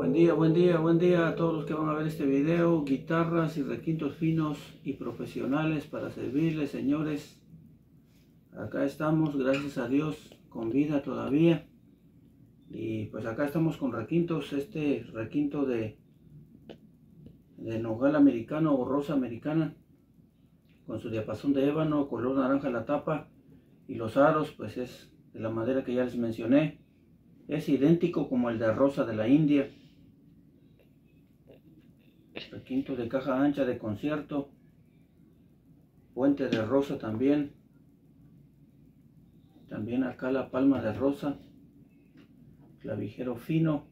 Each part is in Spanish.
Buen día a todos los que van a ver este video. Guitarras y requintos finos y profesionales para servirles, señores. Acá estamos, gracias a Dios, con vida todavía. Y pues acá estamos con requintos. Este requinto de nogal americano o rosa americana, con su diapasón de ébano, color naranja la tapa, y los aros pues es de la madera que ya les mencioné. Es idéntico como el de rosa de la India. Requinto de caja ancha de concierto, puente de rosa también acá la palma de rosa, clavijero fino,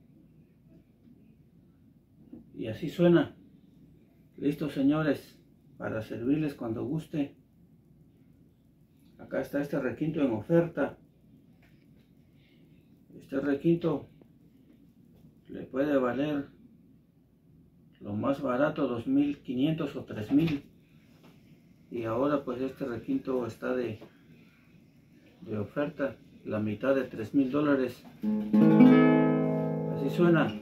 y así suena. Listo, señores, para servirles cuando guste. Acá está este requinto en oferta. Este requinto le puede valer lo más barato, 2.500 o 3.000, y ahora pues este requinto está de oferta, la mitad de $3.000. Así suena.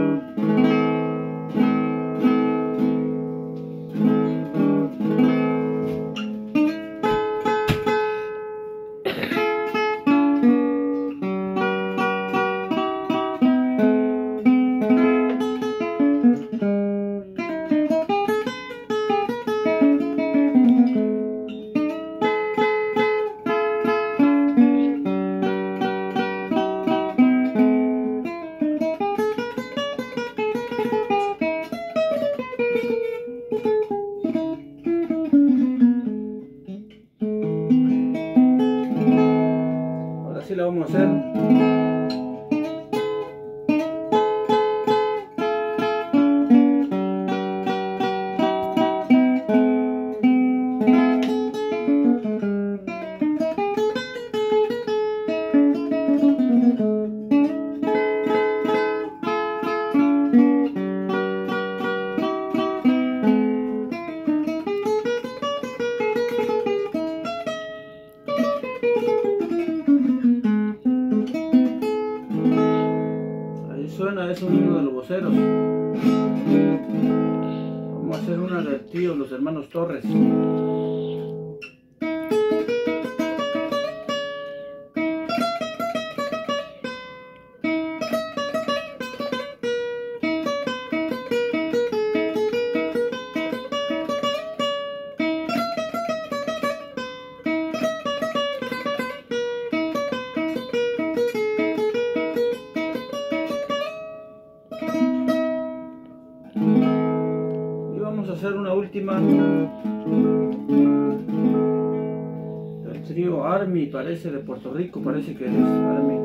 Así la vamos a hacer. Suena, es un himno de los voceros. Vamos a hacer una del tío, los hermanos Torres. Vamos a hacer una última, el trío Army, parece de Puerto Rico, parece que es Army.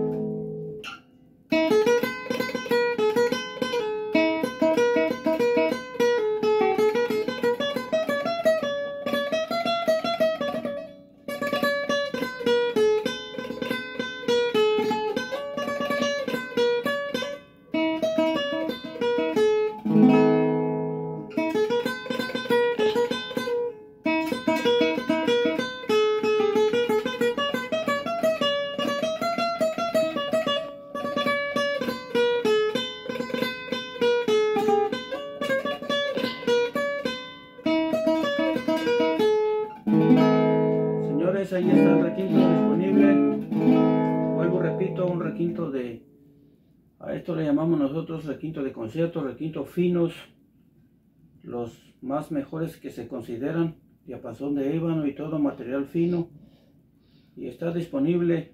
Ahí está el requinto disponible. Vuelvo, repito, un requinto a esto le llamamos nosotros requinto de concierto, requintos finos, los más mejores que se consideran, diapasón de ébano y todo material fino, y está disponible.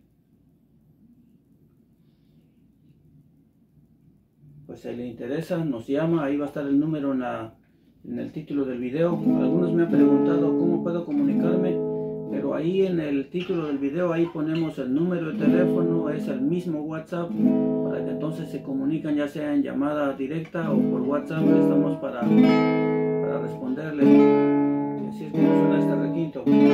Pues si le interesa, nos llama, ahí va a estar el número en el título del video. Algunos me han preguntado cómo puedo comunicarme, pero ahí en el título del video ahí ponemos el número de teléfono, es el mismo WhatsApp, para que entonces se comunican, ya sea en llamada directa o por WhatsApp. Estamos para responderle. Así es como suena este requinto.